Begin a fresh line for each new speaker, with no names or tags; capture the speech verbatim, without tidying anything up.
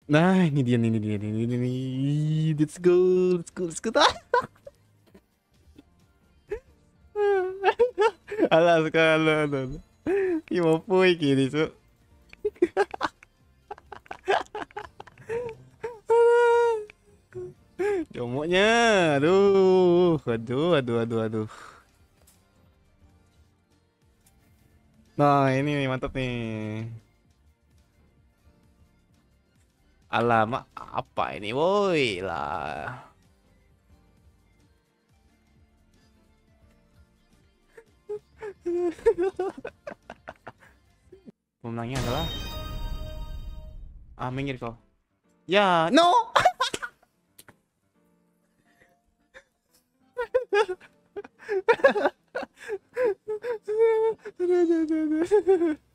Nah, ini dia, ini dia, ini dia, ini. Let's go, let's go, let's go. Alah, sekarang, alah, alah. Ih, mau poin kiri, Cuk. Jomoknya, aduh, aduh, aduh, aduh, aduh. Nah, ini nih, mantap nih. Alamak, apa ini, woi lah. Pemenangnya adalah ah, minggir kau. Ya, no. Aduh, aduh, aduh, aduh.